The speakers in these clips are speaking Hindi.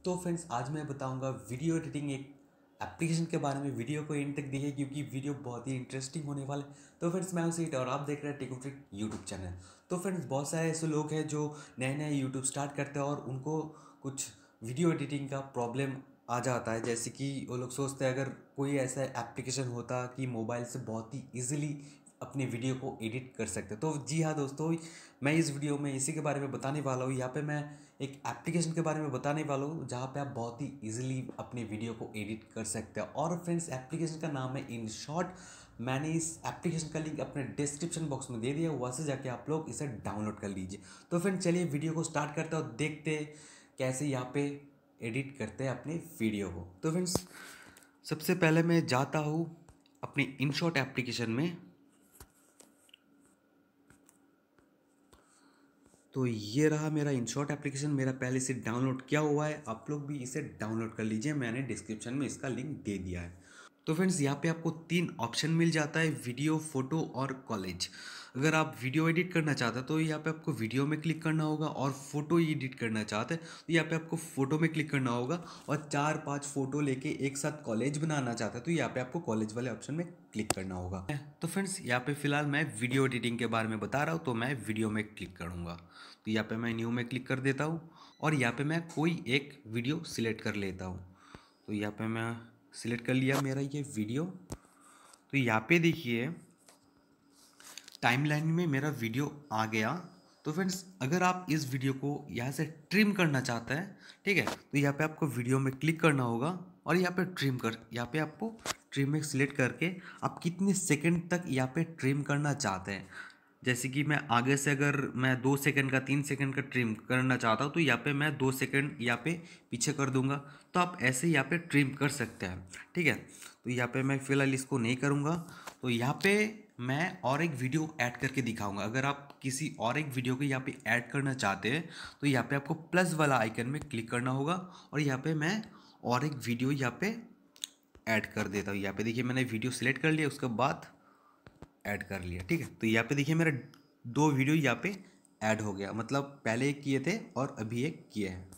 तो फ्रेंड्स आज मैं बताऊंगा वीडियो एडिटिंग एक एप्लीकेशन के बारे में। वीडियो को एंड तक देखिए क्योंकि वीडियो बहुत ही इंटरेस्टिंग होने वाला है। तो फ्रेंड्स मैं हूं सीट और आप देख रहे हैं टेक ट्रिक यूट्यूब चैनल। तो फ्रेंड्स बहुत सारे ऐसे लोग हैं जो नए नए यूट्यूब स्टार्ट करते हैं और उनको कुछ वीडियो एडिटिंग का प्रॉब्लम आ जाता है। जैसे कि वो लोग सोचते हैं अगर कोई ऐसा एप्लीकेशन होता कि मोबाइल से बहुत ही ईजिली अपनी वीडियो को एडिट कर सकते हैं। तो जी हाँ दोस्तों, मैं इस वीडियो में इसी के बारे में बताने वाला हूँ। यहाँ पे मैं एक एप्लीकेशन के बारे में बताने वाला हूँ जहाँ पे आप बहुत ही इजीली अपनी वीडियो को एडिट कर सकते हैं। और फ्रेंड्स एप्लीकेशन का नाम है InShot। मैंने इस एप्लीकेशन का लिंक अपने डिस्क्रिप्शन बॉक्स में दे दिया, वहाँ से जाके आप लोग इसे डाउनलोड कर लीजिए। तो फ्रेंड्स चलिए वीडियो को स्टार्ट करते हैं और देखते हैं कैसे यहाँ पे एडिट करते हैं अपने वीडियो को। तो फ्रेंड्स सबसे पहले मैं जाता हूँ अपने InShot एप्लीकेशन में। तो ये रहा मेरा InShot एप्लीकेशन, मेरा पहले से डाउनलोड किया हुआ है। आप लोग भी इसे डाउनलोड कर लीजिए, मैंने डिस्क्रिप्शन में इसका लिंक दे दिया है। तो फ्रेंड्स यहाँ पे आपको 3 ऑप्शन मिल जाता है, वीडियो, फोटो और कॉलेज। अगर आप वीडियो एडिट करना चाहते हैं तो यहाँ पे आपको वीडियो में क्लिक करना होगा, और फोटो एडिट करना चाहते हैं तो यहाँ पे आपको फोटो में क्लिक करना होगा, और 4-5 फोटो लेके एक साथ कॉलेज बनाना चाहते हैं तो यहाँ पे आपको कॉलेज वाले ऑप्शन में क्लिक करना होगा। तो फ्रेंड्स यहाँ पे फिलहाल मैं वीडियो एडिटिंग के बारे में बता रहा हूँ, तो मैं वीडियो में क्लिक करूँगा। तो यहाँ पे मैं न्यू में क्लिक कर देता हूँ और यहाँ पे मैं कोई एक वीडियो सिलेक्ट कर लेता हूँ। तो यहाँ पे मैं सिलेक्ट कर लिया मेरा ये वीडियो। तो यहाँ पे देखिए टाइमलाइन में मेरा वीडियो आ गया। तो फ्रेंड्स अगर आप इस वीडियो को यहाँ से ट्रिम करना चाहते हैं, ठीक है, तो यहाँ पे आपको वीडियो में क्लिक करना होगा और यहाँ पे यहाँ पे आपको ट्रिम में सिलेक्ट करके आप कितने सेकंड तक यहाँ पे ट्रिम करना चाहते हैं। जैसे कि मैं आगे से अगर मैं 2 सेकंड का 3 सेकंड का ट्रिम करना चाहता हूँ तो यहाँ पे मैं 2 सेकंड यहाँ पे पीछे कर दूंगा। तो आप ऐसे यहाँ पे ट्रिम कर सकते हैं, ठीक है। तो यहाँ पे मैं फ़िलहाल इसको नहीं करूँगा। तो यहाँ पे मैं और एक वीडियो ऐड करके दिखाऊंगा। अगर आप किसी और एक वीडियो को यहाँ पे ऐड करना चाहते हैं तो यहाँ पे आपको प्लस वाला आइकन में क्लिक करना होगा, और यहाँ पे मैं और एक वीडियो यहाँ पे ऐड कर देता हूँ। यहाँ पे देखिए मैंने वीडियो सिलेक्ट कर लिया, उसके बाद ऐड कर लिया, ठीक है। तो यहाँ पे देखिए मेरा 2 वीडियो यहाँ पे ऐड हो गया, मतलब पहले एक किए थे और अभी एक किए हैं।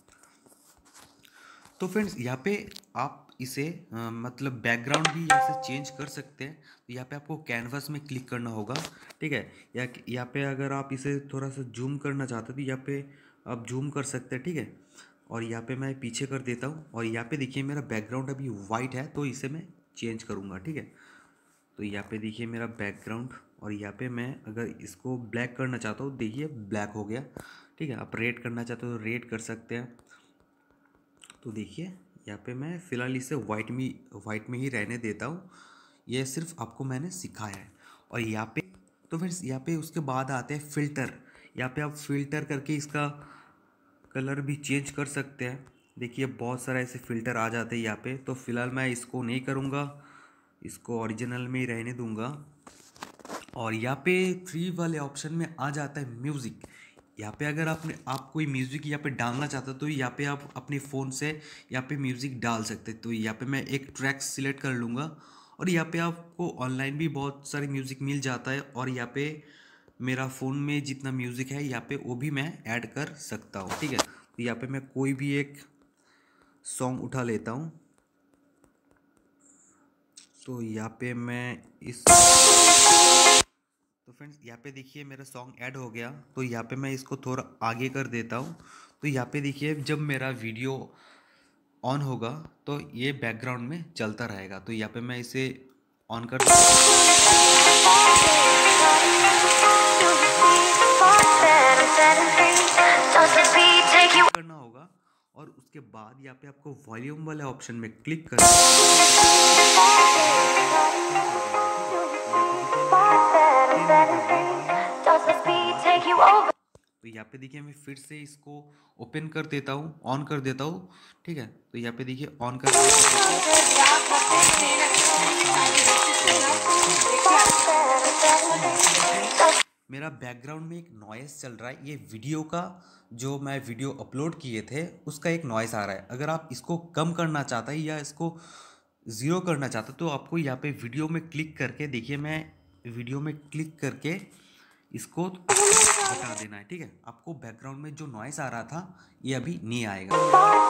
तो फ्रेंड्स यहाँ पे आप इसे मतलब बैकग्राउंड भी यहाँ से चेंज कर सकते हैं। तो यहाँ पे आपको कैनवास में क्लिक करना होगा, ठीक है। यहाँ पे अगर आप इसे थोड़ा सा जूम करना चाहते हैं तो यहाँ पे आप जूम कर सकते हैं, ठीक है। और यहाँ पे मैं पीछे कर देता हूँ, और यहाँ पे देखिए मेरा बैकग्राउंड अभी वाइट है तो इसे मैं चेंज करूँगा, ठीक है। तो यहाँ पे देखिए मेरा बैकग्राउंड, और यहाँ पे मैं अगर इसको ब्लैक करना चाहता हूँ, देखिए ब्लैक हो गया, ठीक है। आप रेड करना चाहते हो तो रेड कर सकते हैं। तो देखिए यहाँ पे मैं फ़िलहाल इसे वाइट में ही रहने देता हूँ। ये सिर्फ आपको मैंने सिखाया है। और यहाँ पे तो फिर यहाँ पे उसके बाद आते हैं फ़िल्टर। यहाँ पे आप फ़िल्टर करके इसका कलर भी चेंज कर सकते हैं। देखिए बहुत सारा ऐसे फ़िल्टर आ जाते हैं यहाँ पे। तो फ़िलहाल मैं इसको नहीं करूँगा, इसको ओरिजिनल में ही रहने दूँगा। और यहाँ पे 3 वाले ऑप्शन में आ जाता है म्यूज़िक। यहाँ पे अगर आप कोई म्यूज़िक यहाँ पे डालना चाहते हो तो यहाँ पे आप अपने फ़ोन से यहाँ पे म्यूज़िक डाल सकते हैं। तो यहाँ पे मैं एक ट्रैक सिलेक्ट कर लूँगा, और यहाँ पे आपको ऑनलाइन भी बहुत सारे म्यूज़िक मिल जाता है, और यहाँ पे मेरा फ़ोन में जितना म्यूज़िक है यहाँ पे वो भी मैं ऐड कर सकता हूँ, ठीक है। तो यहाँ पे मैं कोई भी एक सॉन्ग उठा लेता हूँ। तो यहाँ पे मैं तो फ्रेंड्स यहाँ पे देखिए मेरा सॉन्ग ऐड हो गया। तो यहाँ पे मैं इसको थोड़ा आगे कर देता हूँ। तो यहाँ पे देखिए जब मेरा वीडियो ऑन होगा तो ये बैकग्राउंड में चलता रहेगा। तो यहाँ पे मैं इसे ऑन कर करना होगा, और उसके बाद यहाँ पे आपको वॉल्यूम वाले ऑप्शन में क्लिक करना तो यहाँ पे देखिए मैं फिर से इसको ओपन कर देता हूँ, ऑन कर देता हूँ, ठीक है। तो यहाँ पे देखिए ऑन कर मेरा बैकग्राउंड में एक नॉइस चल रहा है। ये वीडियो का जो मैं वीडियो अपलोड किए थे उसका एक नॉइस आ रहा है। अगर आप इसको कम करना चाहते हैं या इसको ज़ीरो करना चाहते हैं तो आपको यहाँ पे वीडियो में क्लिक करके, देखिए मैं वीडियो में क्लिक करके इसको हटा देना है, ठीक है। आपको बैकग्राउंड में जो नॉइस आ रहा था ये अभी नहीं आएगा।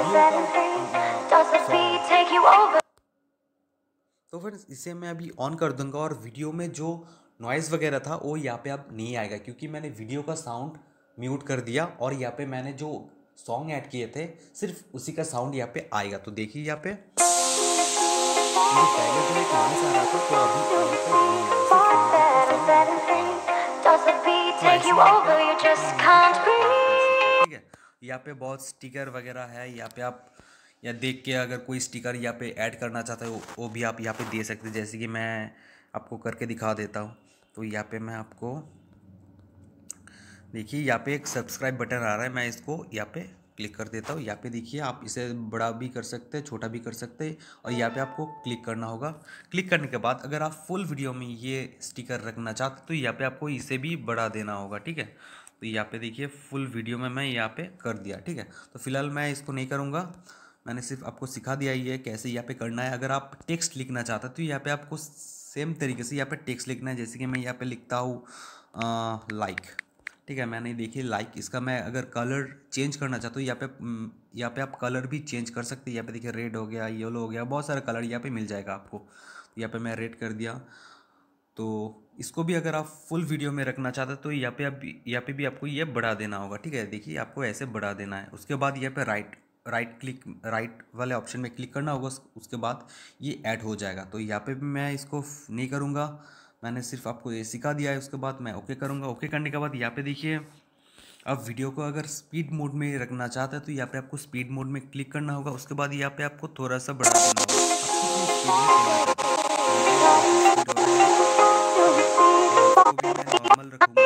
तो फ्रेंड्स इसे मैं अभी ऑन कर दूंगा और वीडियो में जो नॉइज़ वगैरह था वो यहाँ पे अब नहीं आएगा, क्योंकि मैंने वीडियो का साउंड म्यूट कर दिया और यहाँ पे मैंने जो सॉन्ग ऐड किए थे सिर्फ उसी का साउंड यहाँ पे आएगा। तो देखिए यहाँ पे मुझे पहले जो एक नॉइज़ आ रहा था तो अभी यहाँ पे नहीं आ रहा, सिर्फ म्यूजिक का साउंड यहाँ पे आ रहा है। तो ऐसे यहाँ पे आप अपने म्यूजिक को ऐड कर सकते हैं, ठीक है। यहाँ पे बहुत स्टिकर वगैरह है, यहाँ पे आप या देख के अगर कोई स्टिकर यहाँ पे ऐड करना चाहते हो वो भी आप यहाँ पे दे सकते हैं। जैसे कि मैं आपको करके दिखा देता हूँ। तो यहाँ पे मैं आपको देखिए यहाँ पे एक सब्सक्राइब बटन आ रहा है, मैं इसको यहाँ पे क्लिक कर देता हूँ। यहाँ पे देखिए आप इसे बड़ा भी कर सकते हैं, छोटा भी कर सकते हैं और यहाँ पे आपको क्लिक करना होगा। क्लिक करने के बाद अगर आप फुल वीडियो में ये स्टिकर रखना चाहते तो यहाँ पे आपको इसे भी बढ़ा देना होगा, ठीक है। तो यहाँ पे देखिए फुल वीडियो में मैं यहाँ पे कर दिया, ठीक है। तो फिलहाल मैं इसको नहीं करूँगा, मैंने सिर्फ आपको सिखा दिया ये कैसे यहाँ पे करना है। अगर आप टेक्स्ट लिखना चाहते हैं तो यहाँ पे आपको सेम तरीके से यहाँ पे टेक्स्ट लिखना है। जैसे कि मैं यहाँ पे लिखता हूँ लाइक, ठीक है। मैंने देखिए लाइक, इसका मैं अगर कलर चेंज करना चाहता हूँ यहाँ पे आप कलर भी चेंज कर सकते हैं। यहाँ पे देखिए रेड हो गया, येलो हो गया, बहुत सारा कलर यहाँ पे मिल जाएगा आपको। तो यहाँ पे मैं रेड कर दिया। तो इसको भी अगर आप फुल वीडियो में रखना चाहते हैं तो यहाँ पे भी आपको ये बढ़ा देना होगा, ठीक है। देखिए आपको ऐसे बढ़ा देना है। उसके बाद यहाँ पे राइट वाले ऑप्शन में क्लिक करना होगा। उसके बाद ये ऐड हो जाएगा। तो यहाँ पे भी मैं इसको नहीं करूँगा, मैंने सिर्फ आपको ये सिखा दिया है। उसके बाद मैं ओके करूँगा। ओके करने के बाद यहाँ पे देखिए अब वीडियो को अगर स्पीड मोड में रखना चाहते हैं तो यहाँ पे आपको स्पीड मोड में क्लिक करना होगा। उसके बाद यहाँ पे आपको थोड़ा सा बढ़ा देना होगा। नॉर्मल रखूँगा।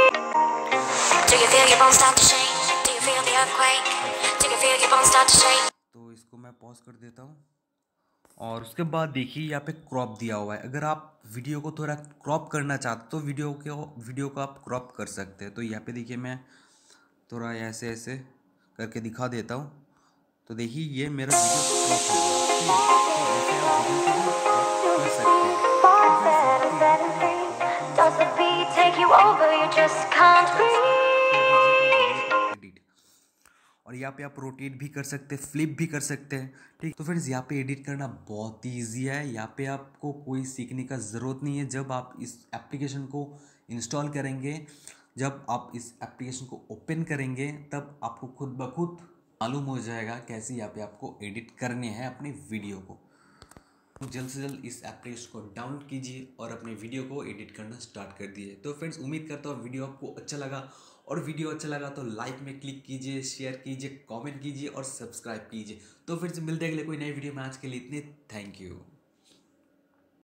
तो इसको मैं पॉज कर देता हूँ और उसके बाद देखिए यहाँ पे क्रॉप दिया हुआ है। अगर आप वीडियो को थोड़ा क्रॉप करना चाहते तो वीडियो को आप क्रॉप कर सकते हैं। तो यहाँ पे देखिए मैं थोड़ा ऐसे ऐसे करके दिखा देता हूँ। तो देखिए ये मेरा वीडियो क्रॉप हो गया, ठीक है। तो ऐसे आप वीडियो को भी क्रॉप कर सकते हैं। और यहाँ पे आप रोटेट भी कर सकते हैं, फ्लिप भी कर सकते हैं, ठीक। तो फ्रेंड्स यहाँ पे एडिट करना बहुत ही ईजी है। यहाँ पे आपको कोई सीखने का ज़रूरत नहीं है। जब आप इस एप्लीकेशन को इंस्टॉल करेंगे, जब आप इस एप्लीकेशन को ओपन करेंगे, तब आपको खुद ब खुद मालूम हो जाएगा कैसे यहाँ पे आपको एडिट करने हैं अपने वीडियो को। तो जल्द से जल्द इस एप्लीकेशन को डाउनलोड कीजिए और अपने वीडियो को एडिट करना स्टार्ट कर दीजिए। तो फ्रेंड्स उम्मीद करता हूँ वीडियो आपको अच्छा लगा, और वीडियो अच्छा लगा तो लाइक में क्लिक कीजिए, शेयर कीजिए, कमेंट कीजिए और सब्सक्राइब कीजिए। तो फिर से मिलते हैं अगले कोई नई वीडियो में। आज के लिए इतने, थैंक यू।